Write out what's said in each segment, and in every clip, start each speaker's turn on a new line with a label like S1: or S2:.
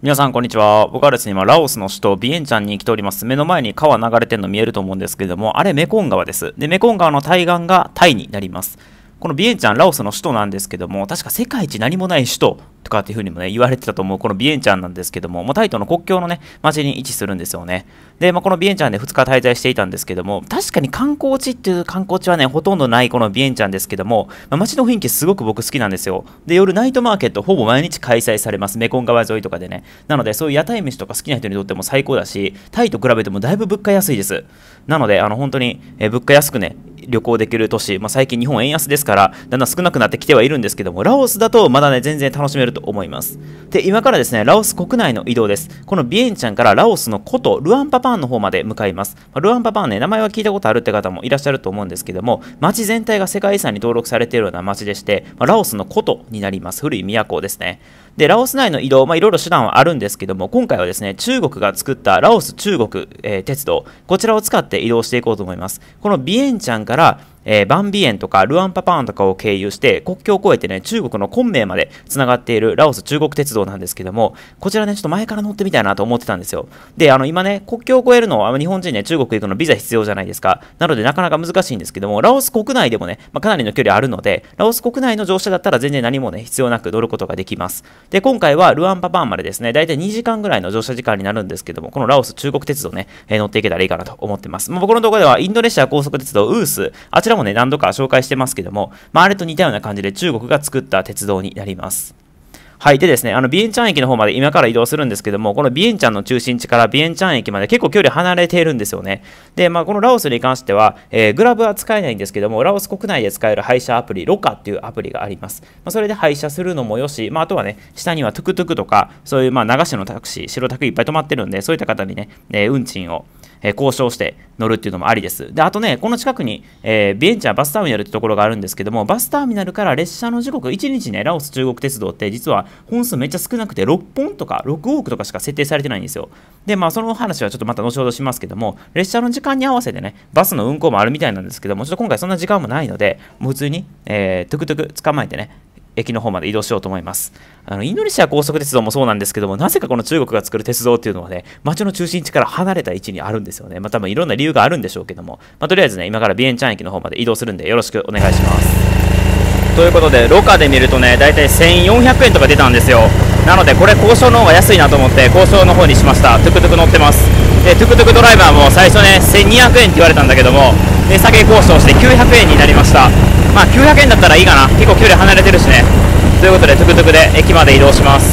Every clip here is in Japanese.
S1: 皆さん、こんにちは。僕はですね、今、ラオスの首都ビエンチャンに来ております。目の前に川流れてるの見えると思うんですけれども、あれ、メコン川です。で、メコン川の対岸がタイになります。このビエンチャン、ラオスの首都なんですけども、確か世界一何もない首都とかっていう風にもね、言われてたと思う、このビエンチャンなんですけども、タイとの国境のね、町に位置するんですよね。で、このビエンチャンで2日滞在していたんですけども、確かに観光地っていう観光地はね、ほとんどないこのビエンチャンですけども、街の雰囲気すごく僕好きなんですよ。で、夜ナイトマーケットほぼ毎日開催されます。メコン川沿いとかでね。なので、そういう屋台飯とか好きな人にとっても最高だし、タイと比べてもだいぶ物価安いです。なので、本当に、物価安くね、旅行できる都市、最近日本円安ですから、だんだん少なくなってきてはいるんですけども、ラオスだとまだね、全然楽しめると思います。で、今からですね、ラオス国内の移動です。このビエンチャンからラオスの古都、ルアンパパーンの方まで向かいます。ルアンパパーンね、名前は聞いたことあるって方もいらっしゃると思うんですけども、街全体が世界遺産に登録されているような街でして、ラオスの古都になります。古い都ですね。で、ラオス内の移動、いろいろ手段はあるんですけども、今回はですね、中国が作ったラオス中国、鉄道、こちらを使って移動していこうと思います。このビエンチャンからバンビエンとかルアンパパーンとかを経由して国境を越えてね、中国の昆明までつながっているラオス中国鉄道なんですけども、こちらね、ちょっと前から乗ってみたいなと思ってたんですよ。で、今ね、国境を越えるのは日本人ね、中国行くのビザ必要じゃないですか。なのでなかなか難しいんですけども、ラオス国内でもね、かなりの距離あるので、ラオス国内の乗車だったら全然何もね、必要なく乗ることができます。で、今回はルアンパパーンまでですね、だいたい2時間ぐらいの乗車時間になるんですけども、このラオス中国鉄道ね、乗っていけたらいいかなと思ってます。僕の動画ではインドネシア高速鉄道ウース、あちらもね、何度か紹介してますけども、あれと似たような感じで中国が作った鉄道になります。はい。でですね、ビエンチャン駅の方まで今から移動するんですけども、このビエンチャンの中心地からビエンチャン駅まで結構距離離れているんですよね。で、このラオスに関しては、グラブは使えないんですけども、ラオス国内で使える配車アプリ、ロカっていうアプリがあります。それで配車するのもよし、あとはね、下にはトゥクトゥクとか、そういう流しのタクシー、白タクいっぱい止まってるんで、そういった方にね、運賃を交渉して乗るっていうのもありです。で、あとね、この近くに、ビエンチャンバスターミナルってところがあるんですけども、バスターミナルから列車の時刻、1日ね、ラオス中国鉄道って実は本数めっちゃ少なくて6本とか6往復とかしか設定されてないんですよ。で、その話はちょっとまた後ほどしますけども、列車の時間に合わせてね、バスの運行もあるみたいなんですけども、ちょっと今回そんな時間もないので、もう普通に、トゥクトゥク捕まえてね、駅の方まで移動しようと思います。インドネシア高速鉄道もそうなんですけども、なぜかこの中国が作る鉄道っていうのはね、街の中心地から離れた位置にあるんですよね。多分いろんな理由があるんでしょうけども、とりあえずね、今からビエンチャン駅の方まで移動するんでよろしくお願いします。ということで、ロカで見るとね、だいたい1400円とか出たんですよ。なので、これ交渉の方が安いなと思って、交渉の方にしました。トゥクトゥク乗ってます。で、トゥクトゥクドライバーも最初ね、1200円って言われたんだけども、値下げ交渉して900円になりました。900円だったらいいかな。結構距離離れてるしね。ということで、トゥクトゥクで駅まで移動します。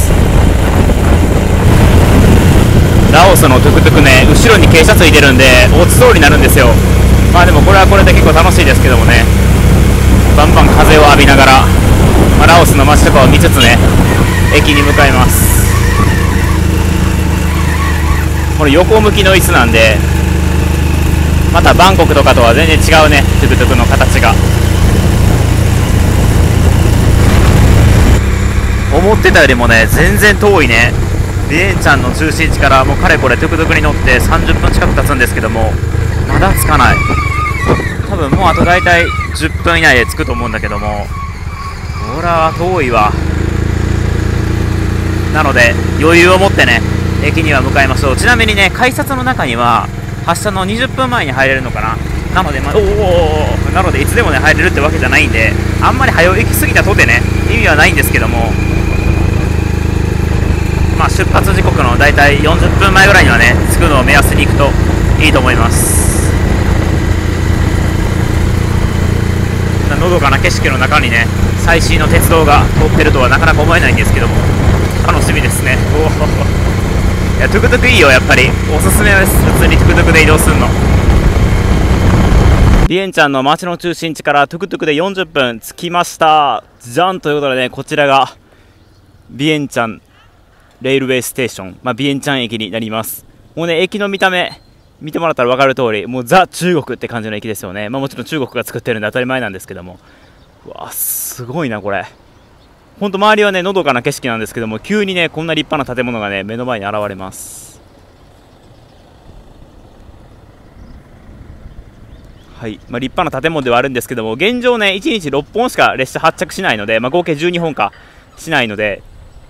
S1: ラオスのトゥクトゥクね、後ろに傾斜ついてるんで、落ちそうになるんですよ。でもこれはこれで結構楽しいですけどもね。バンバン風を浴びながら、ラオスの街とかを見つつね、駅に向かいます。これ横向きの椅子なんで、またバンコクとかとは全然違うね、トゥクトゥクの形が。思ってたよりもね、全然遠いね。ビエンチャンの中心地からもうかれこれトゥクトゥクに乗って30分近く経つんですけども、まだ着かない。多分もうあと大体10分以内で着くと思うんだけども、ほら遠いわ。なので余裕を持ってね、駅には向かいましょう。ちなみにね、改札の中には発車の20分前に入れるのかな。なので、なのでいつでもね入れるってわけじゃないんで、あんまり早行き過ぎたとてね、意味はないんですけども、出発時刻のだいたい40分前ぐらいにはね、着くのを目安に行くといいと思います。のどかな景色の中にね、最新の鉄道が通ってるとはなかなか思えないんですけども、楽しみですね。いや、トゥクトゥクいいよ、やっぱりおすすめです。普通にトゥクトゥクで移動するの。ビエンチャンの街の中心地からトゥクトゥクで40分着きました。じゃんということでね、こちらがビエンチャンレールウェイステーション、ビエンチャン駅になります。もうね、駅の見た目見てもらったら分かる通り、もうザ中国って感じの駅ですよね。もちろん中国が作ってるんで当たり前なんですけども、うわすごいなこれ。ほんと周りはね、のどかな景色なんですけども、急にね、こんな立派な建物がね、目の前に現れます。はい、立派な建物ではあるんですけども、現状ね、1日6本しか列車発着しないので、合計12本かしないので、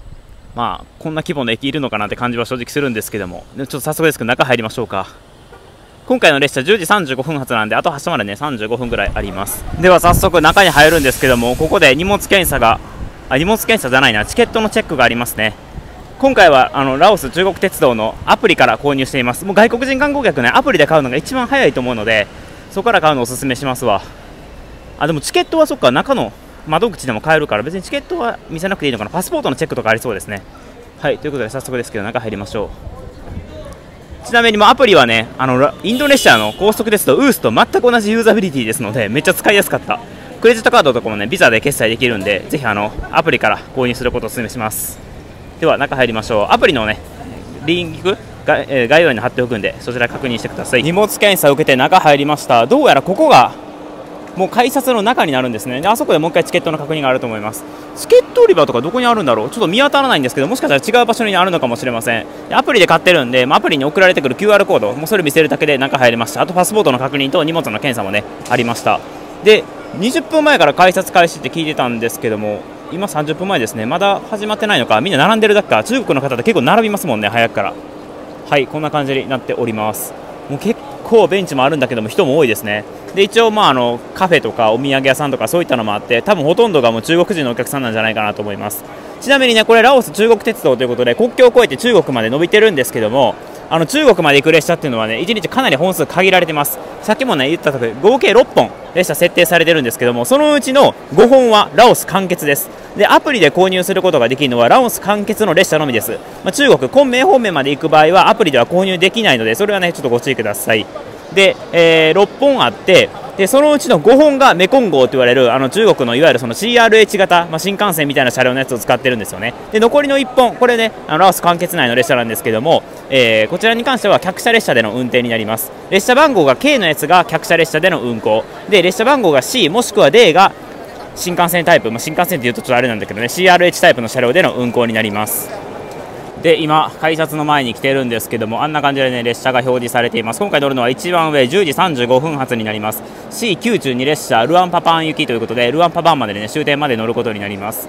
S1: まあこんな規模の駅いるのかなって感じは正直するんですけども、ちょっと早速ですけど中入りましょうか。今回の列車10時35分発なんで、あと発車までね35分ぐらいあります。では早速中に入るんですけども、ここで荷物検査じゃないな、チケットのチェックがありますね。今回はラオス中国鉄道のアプリから購入しています。もう外国人観光客ね、アプリで買うのが一番早いと思うので、そこから買うのをおすすめしますわ。でもチケットはそっか、中の窓口でも買えるから、別にチケットは見せなくていいのかな。パスポートのチェックとかありそうですね。はい、ということで早速ですけど中入りましょう。ちなみにもアプリはね、インドネシアの高速鉄道ウースと全く同じユーザビリティですので、めっちゃ使いやすかった。クレジットカードとかもねビザで決済できるんで、ぜひアプリから購入することをお勧めします。では中入りましょう。アプリのねリンクが、概要欄に貼っておくんで、そちら確認してください。荷物検査を受けて中入りました。どうやらここがもう改札の中になるんですね。であそこでもう一回チケットの確認があると思います。チケット売り場とかどこにあるんだろう、ちょっと見当たらないんですけど、もしかしたら違う場所にあるのかもしれません。でアプリで買ってるんで、アプリに送られてくる QR コード、もうそれ見せるだけで中入れました。あとパスポートの確認と荷物の検査もねありました。で20分前から改札開始って聞いてたんですけども、今30分前ですね。まだ始まってないのか、みんな並んでるだけか。中国の方って結構並びますもんね、早くから。はい、こんな感じになっております。もう結構ベンチもあるんだけども人も多いですね。で一応カフェとかお土産屋さんとかそういったのもあって、多分ほとんどがもう中国人のお客さんなんじゃないかなと思います。ちなみにね、これラオス中国鉄道ということで国境を越えて中国まで伸びてるんですけども、中国まで行く列車っていうのはね1日かなり本数限られてます。さっきもね言ったとおり合計6本列車設定されてるんですけども、そのうちの5本はラオス完結です。でアプリで購入することができるのはラオス完結の列車のみです。中国昆明方面まで行く場合はアプリでは購入できないので、それはねちょっとご注意ください。で、6本あって、でそのうちの5本がメコン号と言われる中国のいわゆるその CRH 型、新幹線みたいな車両のやつを使ってるんですよね。で残りの1本、これねラオス完結内の列車なんですけども、こちらに関しては客車列車での運転になります。列車番号が K のやつが客車列車での運行で、列車番号が C もしくは D が新幹線タイプ、新幹線っていうとちょっとあれなんだけどね CRH タイプの車両での運行になります。で今改札の前に来てるんですけども、あんな感じでね列車が表示されています。今回乗るのは一番上10時35分発になります。 C92 列車ルアンパパン行きということで、ルアンパパンまでね終点まで乗ることになります。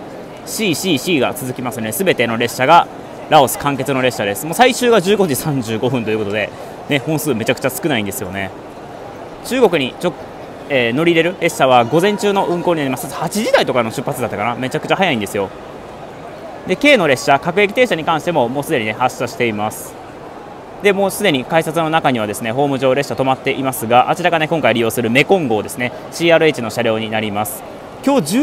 S1: CCC が続きますね。すべての列車がラオス完結の列車です。もう最終が15時35分ということで、ね、本数めちゃくちゃ少ないんですよね。中国に乗り入れる列車は午前中の運行になります。8時台とかの出発だったかな。めちゃくちゃ早いんですよ。で K の列車、各駅停車に関してももうすでに、ね、発車しています。でもうすでに改札の中にはですねホーム上列車止まっていますが、あちらがね今回利用するメコン号ですね CRH の車両になります。今日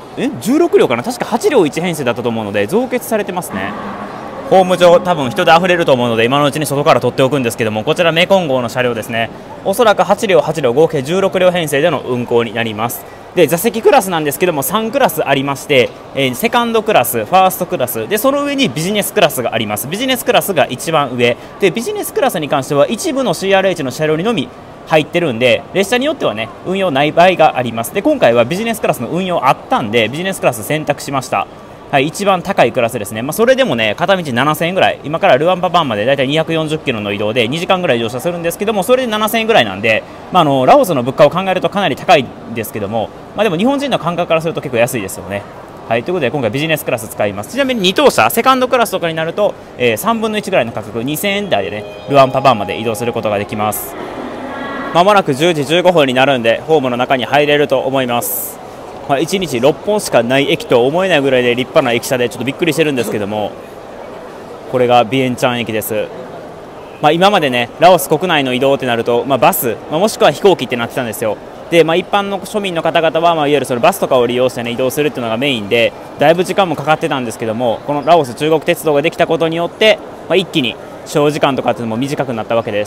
S1: 16両かな、確か8両1編成だったと思うので増結されてますね。ホーム上多分人で溢れると思うので今のうちに外から取っておくんですけども、こちらメコン号の車両ですね。おそらく8両合計16両編成での運行になります。で座席クラスなんですけども3クラスありまして、セカンドクラス、ファーストクラスで、その上にビジネスクラスがあります。ビジネスクラスが一番上で、ビジネスクラスに関しては一部の CRH の車両にのみ入ってるんで、列車によってはね運用ない場合があります。で今回はビジネスクラスの運用あったんでビジネスクラス選択しました。はい、一番高いクラスですね。それでもね片道7000円ぐらい、今からルアンパパンまでだいたい240キロの移動で2時間ぐらい乗車するんですけども、それで7000円ぐらいなんで、ラオスの物価を考えるとかなり高いんですけども、でも日本人の感覚からすると結構安いですよね。はい、ということで今回ビジネスクラス使います。ちなみに2等車セカンドクラスとかになると、3分の1ぐらいの価格2000円台でねルアンパパンまで移動することができます。まもなく10時15分になるんでホームの中に入れると思います。1日6本しかない駅と思えないぐらいで立派な駅舎でちょっとびっくりしてるんですけども、これがビエンチャン駅です。今までねラオス国内の移動ってなると、バス、もしくは飛行機ってなってたんですよ。で、一般の庶民の方々は、いわゆるそのバスとかを利用して、ね、移動するっていうのがメインで、だいぶ時間もかかってたんですけども、このラオス中国鉄道ができたことによって、一気に所要時間とかっていうのも短くなったわけです。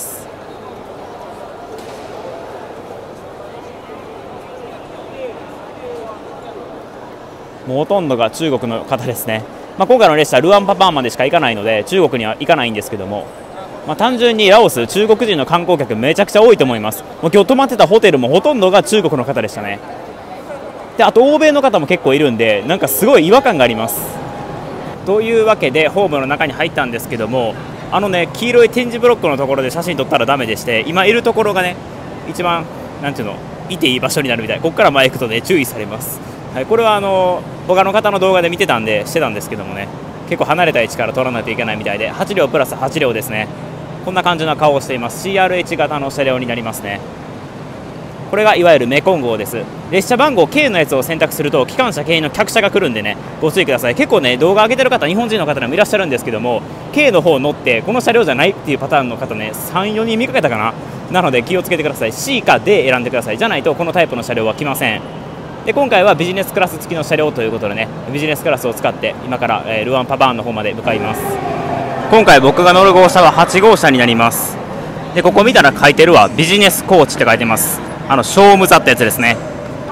S1: もうほとんどが中国の方ですね。今回の列車ルアンパパンまでしか行かないので中国には行かないんですけども、単純にラオス中国人の観光客めちゃくちゃ多いと思います。もう今日泊まってたホテルもほとんどが中国の方でしたね。であと欧米の方も結構いるんで、なんかすごい違和感があります。というわけでホームの中に入ったんですけども、黄色い点字ブロックのところで写真撮ったらダメでして、今いるところがね一番なんていうのいていい場所になるみたい。ここから前行くとね注意されます。はい、これは他の方の動画で見てたんでしてたんですけどもね、 結構離れた位置から取らないといけないみたいで、8両プラス8両ですね。こんな感じの顔をしています。 CRH 型の車両になりますね。これがいわゆるメコン号です。列車番号 K のやつを選択すると機関車経由の客車が来るんでね、ご注意ください。結構ね、動画上げてる方、日本人の方でもいらっしゃるんですけども、 K の方乗ってこの車両じゃないっていうパターンの方ね、3、4人見かけたかな。なので気をつけてください。 C か D 選んでください。じゃないとこのタイプの車両は来ません。で、今回はビジネスクラス付きの車両ということでね、ビジネスクラスを使って今から、ルアンパバーンの方まで向かいます。今回僕が乗る号車は8号車になります。で、ここ見たら書いてるわ、ビジネスコーチって書いてます。商務座ってやつですね。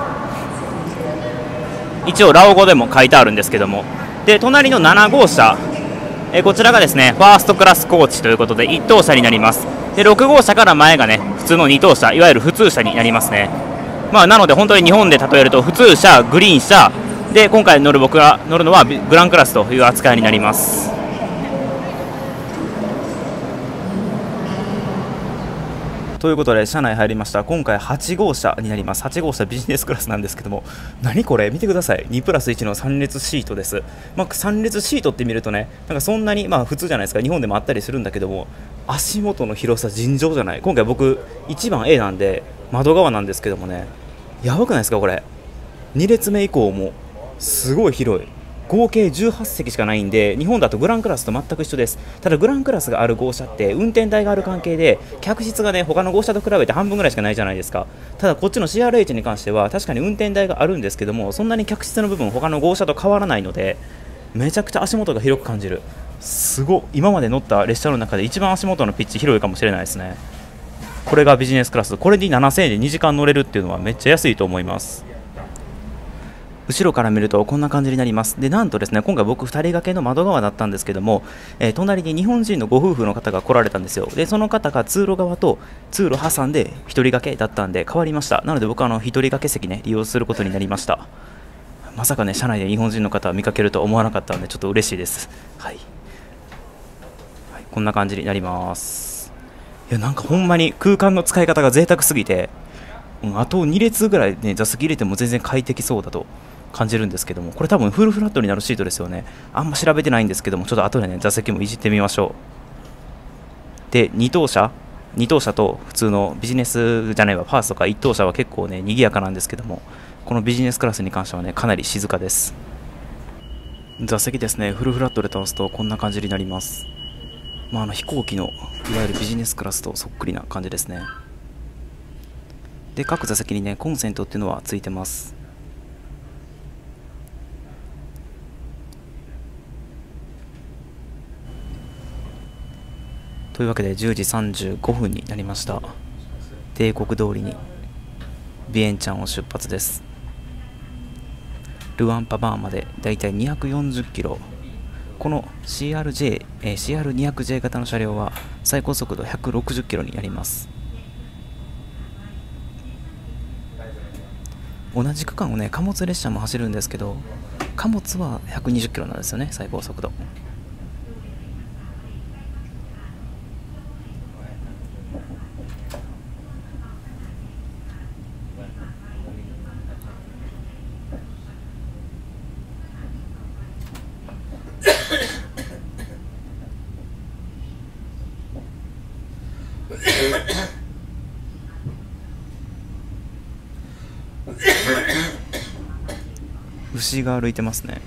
S1: 一応ラオ語でも書いてあるんですけども、で隣の7号車、こちらがですねファーストクラスコーチということで1等車になります。で6号車から前がね普通の2等車、いわゆる普通車になりますね。なので本当に日本で例えると普通車、グリーン車で、今回僕が乗るのはグランクラスという扱いになります。ということで車内入りました。今回8号車になります。8号車ビジネスクラスなんですけども、何これ見てください。2プラス1の3列シートです。3列シートって見るとね、なんかそんなに普通じゃないですか。日本でもあったりするんだけども、足元の広さ尋常じゃない。今回僕1番 A なんで窓側なんですけどもね、やばくないですかこれ。2列目以降もすごい広い。合計18席しかないんで、日本だとグランクラスと全く一緒です。ただグランクラスがある号車って運転台がある関係で客室がね他の号車と比べて半分ぐらいしかないじゃないですか。ただこっちの CRH に関しては確かに運転台があるんですけども、そんなに客室の部分他の号車と変わらないので、めちゃくちゃ足元が広く感じる。すごい、今まで乗った列車の中で一番足元のピッチ広いかもしれないですね。これがビジネスクラス。これに7000円で2時間乗れるっていうのはめっちゃ安いと思います。後ろから見るとこんな感じになります。で、なんとですね、今回僕2人掛けの窓側だったんですけども、隣に日本人のご夫婦の方が来られたんですよ。で、その方が通路側と通路挟んで1人掛けだったんで変わりました。なので僕は1人掛け席ね、利用することになりました。まさかね、車内で日本人の方を見かけると思わなかったので、ちょっと嬉しいです。はい。こんな感じになります。いや、なんかほんまに空間の使い方が贅沢すぎて、あと2列ぐらいね、座席入れても全然快適そうだと感じるんですけども、これ多分フルフラットになるシートですよね。あんま調べてないんですけども、ちょっと後でね座席もいじってみましょう。で、2等車と普通のビジネスじゃないわ、ファーストか1等車は結構ね賑やかなんですけども、このビジネスクラスに関してはねかなり静かです。座席ですね、フルフラットで倒すとこんな感じになります。飛行機のいわゆるビジネスクラスとそっくりな感じですね。で、各座席にねコンセントっていうのはついてます。というわけで10時35分になりました。帝国通りにビエンチャンを出発です。ルアンパバーンまでだいたい240キロ。この CR200J 型の車両は最高速度160キロになります。同じ区間をね貨物列車も走るんですけど、貨物は120キロなんですよね、最高速度。牛が歩いてますね。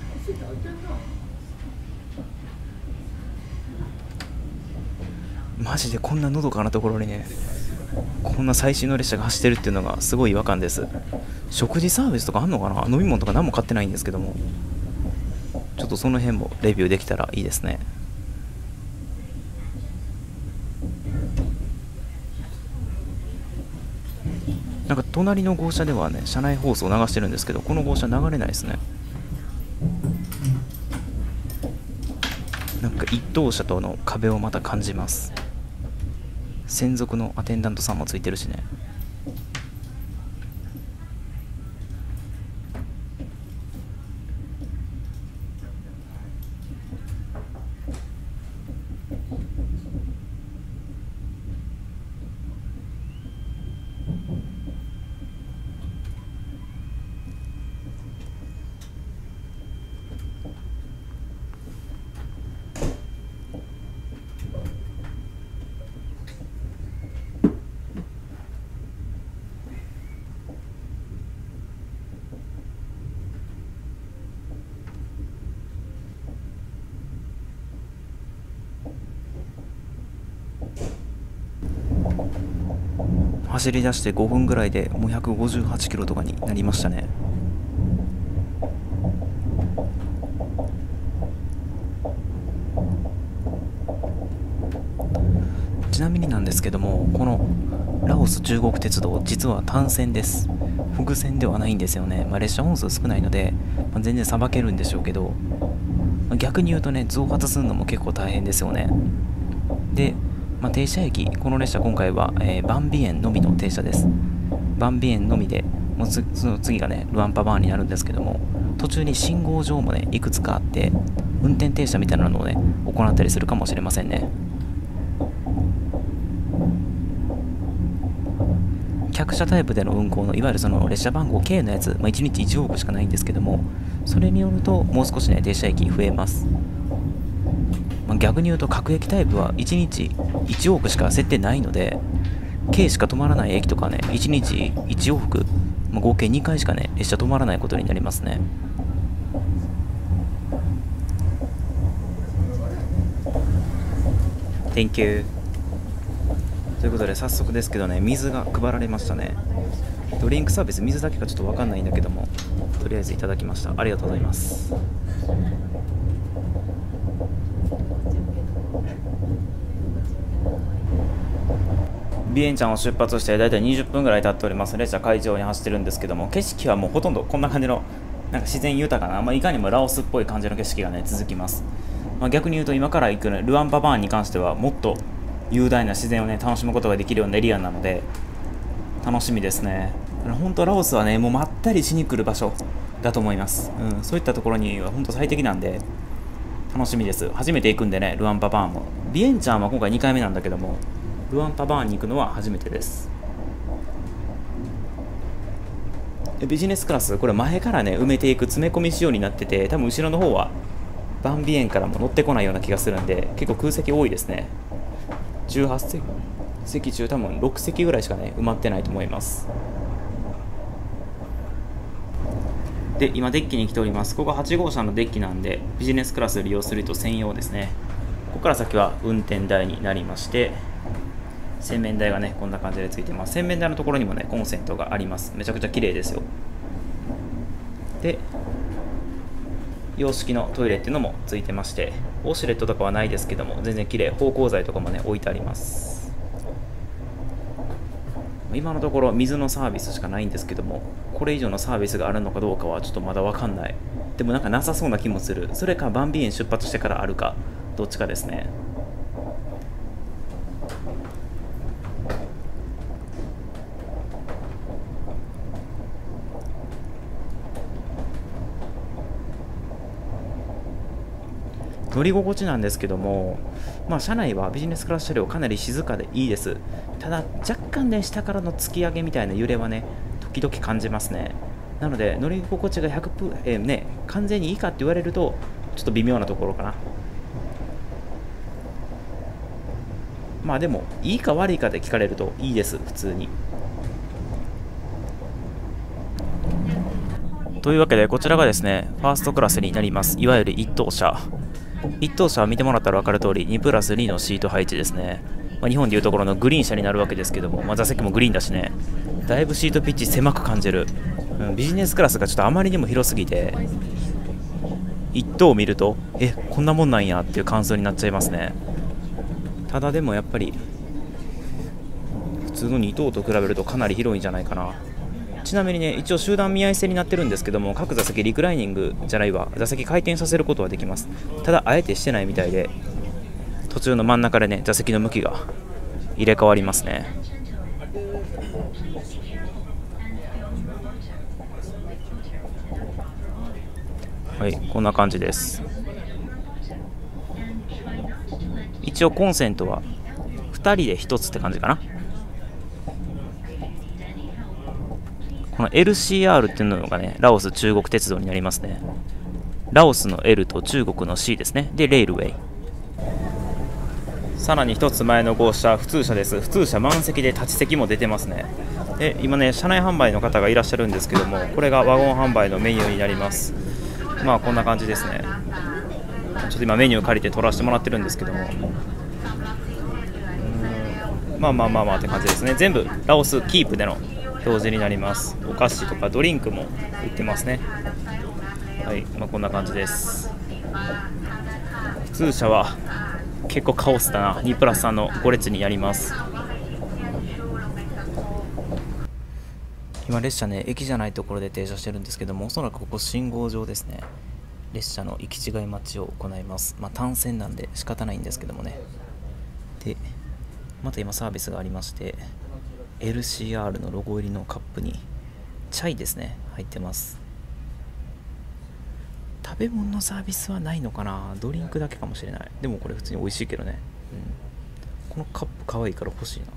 S1: マジでこんなのどかなところにねこんな最新の列車が走ってるっていうのがすごい違和感です。食事サービスとかあんのかな。飲み物とか何も買ってないんですけども、ちょっとその辺もレビューできたらいいですね。なんか隣の号車ではね車内放送を流してるんですけど、この号車流れないですね。なんか一等車との壁をまた感じます。専属のアテンダントさんもついてるしね。 走り出して5分ぐらいでもう158キロとかになりましたね。ちなみになんですけども、このラオス中国鉄道、実は単線です。複線ではないんですよね。列車本数少ないので、全然さばけるんでしょうけど、逆に言うとね、増発するのも結構大変ですよね。で、停車駅、この列車今回は、バンビエンのみの停車です。バンビエンのみで、もうその次がね、ルアンパバーンになるんですけども、途中に信号場もね、いくつかあって、運転停車みたいなのをね、行ったりするかもしれませんね。客車タイプでの運行のいわゆるその列車番号 K のやつ、1日1往復しかないんですけども、それによるともう少しね停車駅増えます。逆に言うと各駅タイプは1日1往復しか設定ないので、 K しか止まらない駅とかね、1日1往復、合計2回しかね列車止まらないことになりますね。Thank you。ということで早速ですけどね、水が配られましたね。ドリンクサービス、水だけかちょっと分かんないんだけども、とりあえずいただきました。ありがとうございます。ビエンチャンを出発してだいたい20分ぐらい経っております。列車会場に走ってるんですけども、景色はもうほとんどこんな感じのなんか自然豊かな、いかにもラオスっぽい感じの景色がね続きます。逆に言うと今から行く、ね、ルアンパバーンに関してはもっと雄大な自然をね楽しむことができるようなエリアなので楽しみですね。本当ラオスはねもうまったりしに来る場所だと思います。そういったところには本当最適なんで楽しみです。初めて行くんでね、ルアンパバーンも。ビエンチャンは今回2回目なんだけども、ルアンパバーンに行くのは初めてです。ビジネスクラス、これ前からね埋めていく詰め込み仕様になってて、多分後ろの方はバンビエンからも乗ってこないような気がするんで、結構空席多いですね。18席中多分6席ぐらいしかね埋まってないと思います。で今デッキに来ております。ここ8号車のデッキなんでビジネスクラス利用する人専用ですね。ここから先は運転台になりまして、洗面台がねこんな感じでついてます。洗面台のところにもねコンセントがあります。めちゃくちゃ綺麗ですよ。で洋式のトイレっていうのもついてまして、ウォシュレットとかはないですけども全然綺麗。芳香剤とかもね置いてあります。今のところ水のサービスしかないんですけども、これ以上のサービスがあるのかどうかはちょっとまだ分かんない。でもなんかなさそうな気もする。それかバンビエン出発してからあるかどっちかですね。乗り心地なんですけども、車内はビジネスクラス車両かなり静かでいいです。ただ若干ね下からの突き上げみたいな揺れはね時々感じますね。なので乗り心地が100%、完全にいいかって言われるとちょっと微妙なところかな。でもいいか悪いかで聞かれるといいです、普通に。というわけでこちらがですねファーストクラスになります。いわゆる一等車。一等車は見てもらったら分かる通り2プラス2のシート配置ですね。日本でいうところのグリーン車になるわけですけども、座席もグリーンだしね、だいぶシートピッチ狭く感じる。ビジネスクラスがちょっとあまりにも広すぎて、一等を見るとこんなもんなんやっていう感想になっちゃいますね。ただでもやっぱり普通の2等と比べるとかなり広いんじゃないかな。ちなみにね一応集団見合い制になってるんですけども、各座席リクライニングじゃないわ、座席回転させることはできます。ただあえてしてないみたいで、途中の真ん中でね座席の向きが入れ替わりますね。はい、こんな感じです。一応コンセントは2人で1つって感じかな。この LCR っていうのがねラオス中国鉄道になりますね。ラオスの L と中国の C ですね。でレールウェイ。さらに一つ前の号車普通車です。普通車満席で立ち席も出てますね。で今ね車内販売の方がいらっしゃるんですけども、これがワゴン販売のメニューになります。こんな感じですね。ちょっと今メニュー借りて撮らせてもらってるんですけども、 まあまあまあまあって感じですね。全部ラオスキープでの表示になります。お菓子とかドリンクも売ってますね。はい、まあ、こんな感じです。普通車は結構カオスだな。2プラス3の5列になります。今列車ね、駅じゃないところで停車してるんですけども、おそらくここ信号場ですね。列車の行き違い待ちを行います。まあ単線なんで仕方ないんですけどもね。で、また今サービスがありまして、LCR のロゴ入りのカップにチャイですね、入ってます。食べ物のサービスはないのかな。ドリンクだけかもしれない。でもこれ普通に美味しいけどね。このカップかわいいから欲しいな。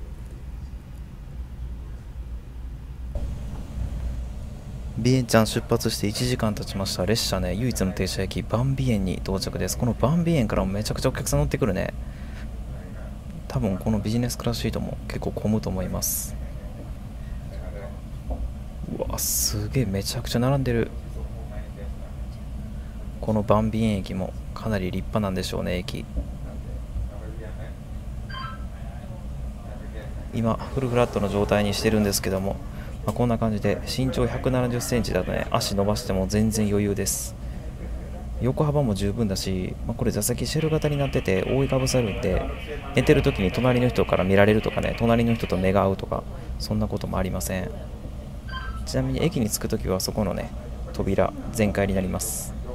S1: ビエンチャン出発して1時間経ちました。列車ね、唯一の停車駅バンビエンに到着です。このバンビエンからもめちゃくちゃお客さん乗ってくるね。多分このビジネスクラスシートも結構混むと思います。うわ、すげえ、めちゃくちゃ並んでる。このバンビエン駅もかなり立派なんでしょうね。駅今フルフラットの状態にしてるんですけども、こんな感じで身長170センチだとね、足伸ばしても全然余裕です。横幅も十分だし、これ座席シェル型になってて覆いかぶさるんで、寝てる時に隣の人から見られるとかね、隣の人と目が合うとか、そんなこともありません。ちなみに駅に着く時はそこのね、扉全開になります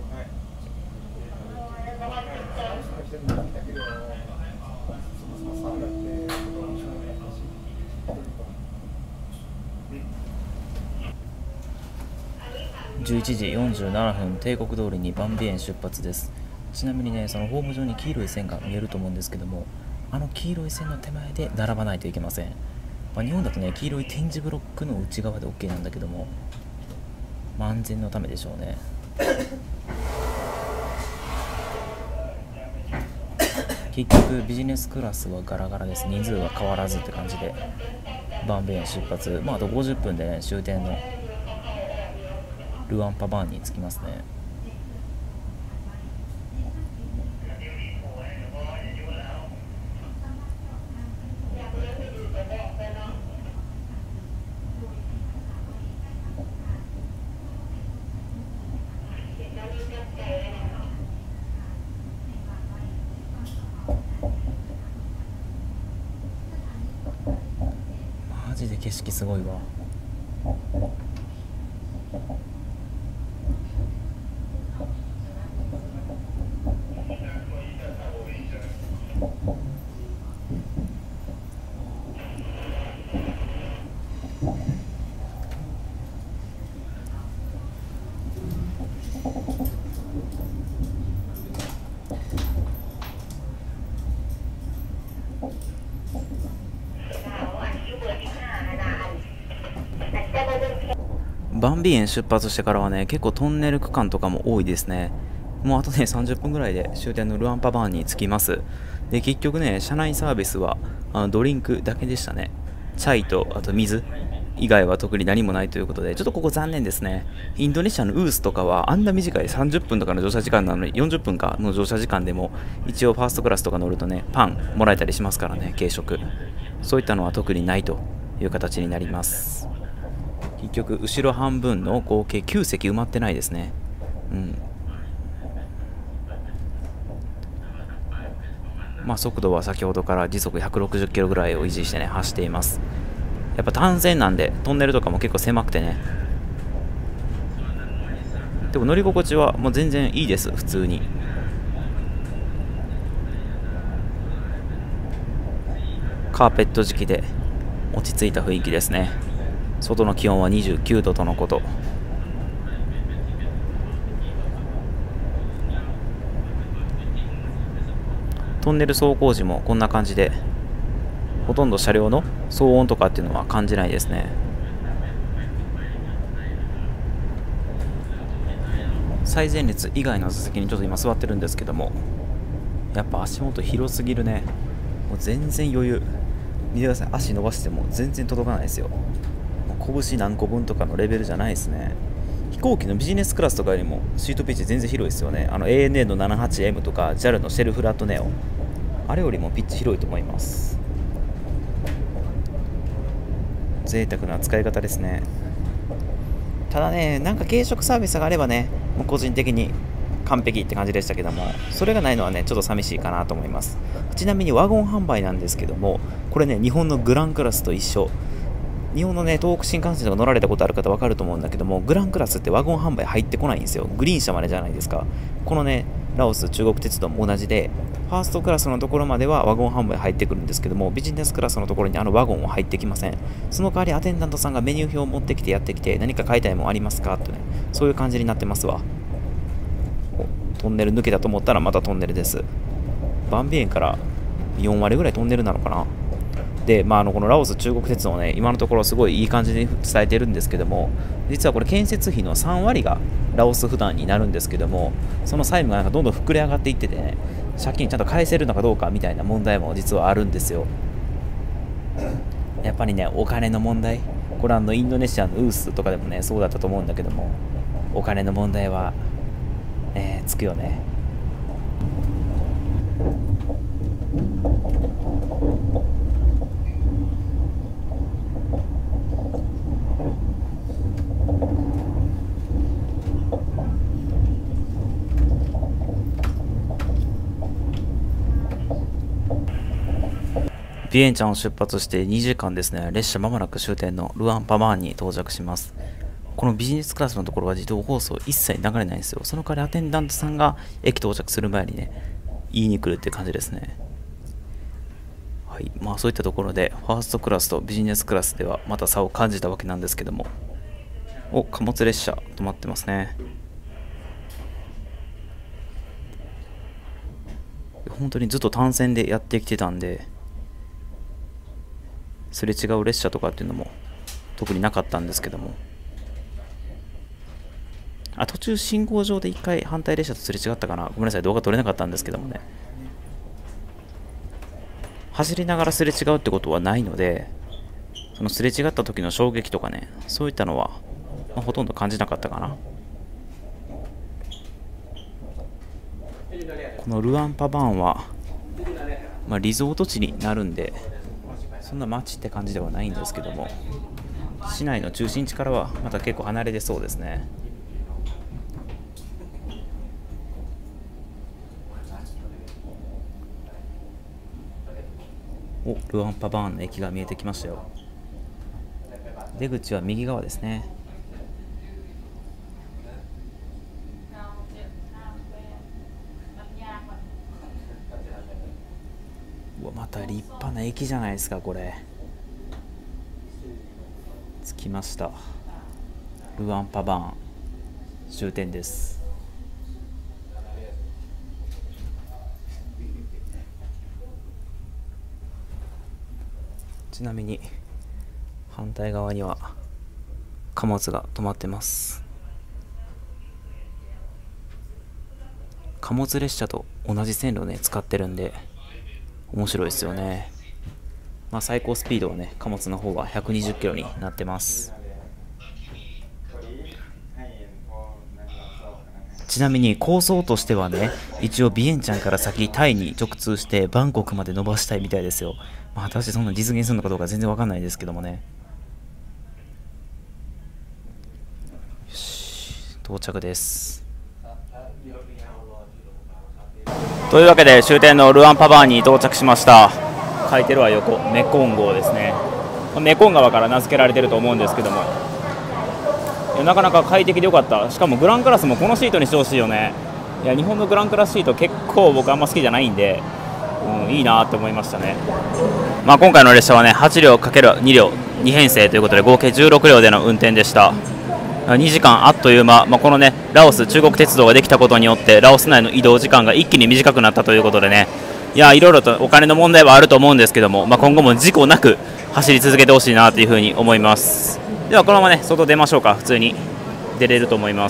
S1: 。11時47分、帝国通りにバンビエン出発です。ちなみにね、そのホーム上に黄色い線が見えると思うんですけども、あの黄色い線の手前で並ばないといけません。日本だとね、黄色い点字ブロックの内側で OK なんだけども、安全のためでしょうね。結局ビジネスクラスはガラガラです。人数は変わらずって感じで、バンビエン出発、あと50分でね、終点のルアンパバーンに着きますね。マジで景色すごいわ。バンビエン出発してからはね、結構トンネル区間とかも多いですね。もうあとね、30分ぐらいで終点のルアンパバーンに着きます。で、結局ね、車内サービスはドリンクだけでしたね。チャイとあと水以外は特に何もないということで、ちょっとここ残念ですね。インドネシアのウースとかはあんな短い30分とかの乗車時間なのに、40分かの乗車時間でも一応ファーストクラスとか乗るとね、パンもらえたりしますからね、軽食。そういったのは特にないという形になります。結局後ろ半分の合計9席埋まってないですね。速度は先ほどから時速160キロぐらいを維持してね、走っています。やっぱ単線なんでトンネルとかも結構狭くてね、でも乗り心地はもう全然いいです。普通にカーペット敷きで落ち着いた雰囲気ですね。外の気温は29度とのこと。トンネル走行時もこんな感じで、ほとんど車両の騒音とかっていうのは感じないですね。最前列以外の座席にちょっと今座ってるんですけども、やっぱ足元広すぎるね。もう全然余裕。見てください、足伸ばしても全然届かないですよ。拳何個分とかのレベルじゃないですね。飛行機のビジネスクラスとかよりもシートピッチ全然広いですよね。ANA の 78M とか JAL のシェルフラットネオ、あれよりもピッチ広いと思います。 贅沢な使い方ですね。ただね、なんか軽食サービスがあればね、もう個人的に完璧って感じでしたけども、それがないのはね、ちょっと寂しいかなと思います。ちなみにワゴン販売なんですけども、これね、日本のグランクラスと一緒。日本のね、東北新幹線とか乗られたことある方分かると思うんだけども、グランクラスってワゴン販売入ってこないんですよ。グリーン車までじゃないですか。このね、ラオス中国鉄道も同じで、ファーストクラスのところまではワゴン販売入ってくるんですけども、ビジネスクラスのところにあのワゴンは入ってきません。その代わりアテンダントさんがメニュー表を持ってきてやってきて、何か買いたいもんありますかとね、そういう感じになってますわ。トンネル抜けたと思ったらまたトンネルです。バンビエンから4割ぐらいトンネルなのかな。で、このラオス中国鉄道ね、今のところすごいいい感じに伝えてるんですけども、実はこれ建設費の3割がラオス負担になるんですけども、その債務がなんかどんどん膨れ上がっていっててね、借金ちゃんと返せるのかどうかみたいな問題も実はあるんですよ。やっぱりね、お金の問題、これインドネシアのウースとかでもね、そうだったと思うんだけども、お金の問題は、つくよね。ビエンチャンを出発して2時間ですね、列車まもなく終点のルアンパバーンに到着します。このビジネスクラスのところは自動放送一切流れないんですよ。その代わりアテンダントさんが駅到着する前にね、言いに来るって感じですね。はい、そういったところで、ファーストクラスとビジネスクラスではまた差を感じたわけなんですけども、貨物列車止まってますね。本当にずっと単線でやってきてたんで、すれ違う列車とかっていうのも特になかったんですけども、途中信号場で1回反対列車とすれ違ったかな。ごめんなさい、動画撮れなかったんですけどもね、走りながらすれ違うってことはないので、そのすれ違った時の衝撃とかね、そういったのは、ほとんど感じなかったかな。このルアンパバーンは、リゾート地になるんで、そんな街って感じではないんですけども、市内の中心地からはまた結構離れてそうですね。ルアンパバーンの駅が見えてきましたよ。出口は右側ですね。また立派な駅じゃないですか。これ着きました。ルアンパバーン終点です。ちなみに反対側には貨物が止まってます。貨物列車と同じ線路をね使ってるんで面白いですよね。最高スピードはね、貨物の方は120キロになってます。ちなみに構想としてはね、一応ビエンチャンから先タイに直通してバンコクまで伸ばしたいみたいですよ。果たしてそんな実現するのかどうか全然わかんないですけどもね。よし、到着です。というわけで終点のルアンパバーンに到着しました。書いてるは横、メコン号ですね。メコン川から名付けられてると思うんですけども、なかなか快適でよかった。しかもグランクラスもこのシートにしてほしいよね。いや、日本のグランクラスシート結構僕あんま好きじゃないんで、いいなって思いましたね。今回の列車はね、8両 ×2 両2編成ということで合計16両での運転でした。2時間あっという間、このねラオス中国鉄道ができたことによってラオス内の移動時間が一気に短くなったということでね、いろいろとお金の問題はあると思うんですけども、今後も事故なく走り続けてほしいなというふうに思います。ではこのままね外出ましょうか。普通に出れると思います。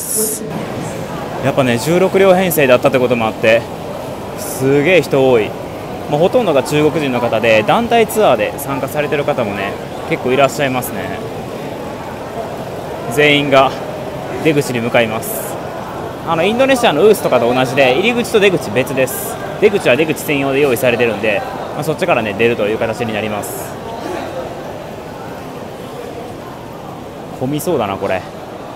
S1: やっぱね16両編成だったってこともあってすげえ人多い。ほとんどが中国人の方で、団体ツアーで参加されてる方もね結構いらっしゃいますね。全員が出口に向かいます。インドネシアのウースとかと同じで入り口と出口別です。出口は出口専用で用意されてるんで、そっちからね出るという形になります。 混みそうだなこれ。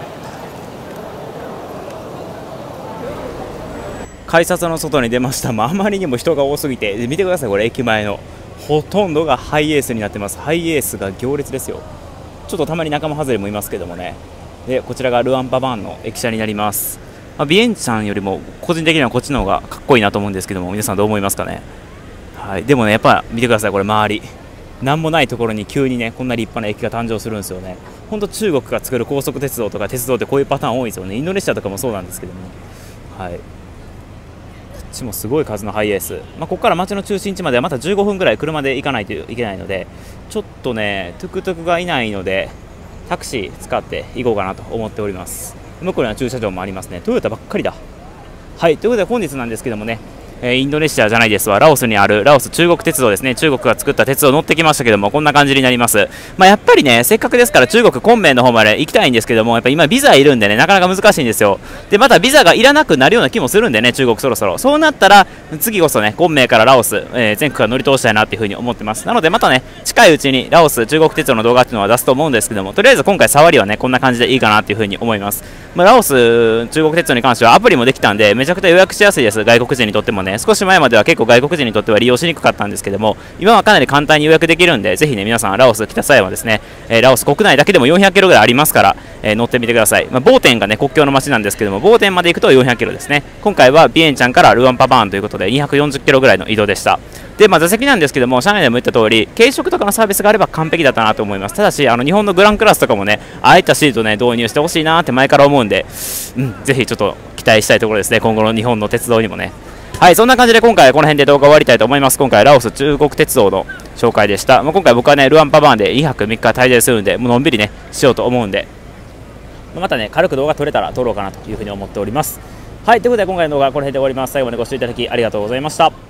S1: 改札の外に出ました。あまりにも人が多すぎて、見てください、これ駅前のほとんどがハイエースになってます。ハイエースが行列ですよ。ちょっとたまに仲間外れもいますけどもね。でこちらがルアンパバーンの駅舎になります。ビエンチャンよりも個人的にはこっちの方がかっこいいなと思うんですけども、皆さんどう思いますかね。はい、でもね、やっぱ見てください、これ周りなんもないところに急にねこんな立派な駅が誕生するんですよね。本当中国が作る高速鉄道とか鉄道ってこういうパターン多いですよね。インドネシアとかもそうなんですけども、はい、こっちもすごい数のハイエース、ここから街の中心地まではまた15分ぐらい車で行かないといけないので、ちょっとねトゥクトゥクがいないのでタクシー使って行こうかなと思っております。向こうには駐車場もありますね。トヨタばっかりだ。はい、ということで本日なんですけどもね、インドネシアじゃないですわ、ラオスにあるラオス中国鉄道ですね。中国が作った鉄道乗ってきましたけども、こんな感じになります。やっぱりねせっかくですから中国昆明の方まで行きたいんですけども、やっぱ今ビザいるんでねなかなか難しいんですよ。でまたビザがいらなくなるような気もするんでね、中国そろそろそうなったら次こそね昆明からラオス、全区が乗り通したいなっていう風に思ってます。なのでまたね近いうちにラオス中国鉄道の動画っていうのは出すと思うんですけども、とりあえず今回触りはねこんな感じでいいかなっていう風に思います。ラオス中国鉄道に関してはアプリもできたんでめちゃくちゃ予約しやすいです。外国人にとってもね。少し前までは結構外国人にとっては利用しにくかったんですけども、今はかなり簡単に予約できるんで、ぜひね皆さんラオス来た際はですね、ラオス国内だけでも400キロぐらいありますから、乗ってみてください。ボーテンがね国境の街なんですけども、ボーテンまで行くと400キロですね。今回はビエンチャンからルアンパバーンということで240キロぐらいの移動でした。で座席なんですけども、車内でも言った通り軽食とかのサービスがあれば完璧だったなと思います。ただし日本のグランクラスとかもねああいったシートね導入してほしいなって前から思うんで、ぜひちょっと期待したいところですね、今後の日本の鉄道にもね。はい、そんな感じで今回はこの辺で動画終わりたいと思います。今回ラオス中国鉄道の紹介でした。今回僕はねルアンパバーンで2泊3日滞在するんで、もうのんびりねしようと思うんで、またね軽く動画撮れたら撮ろうかなというふうに思っております。はい、ということで今回の動画はこの辺で終わります。最後までご視聴いただきありがとうございました。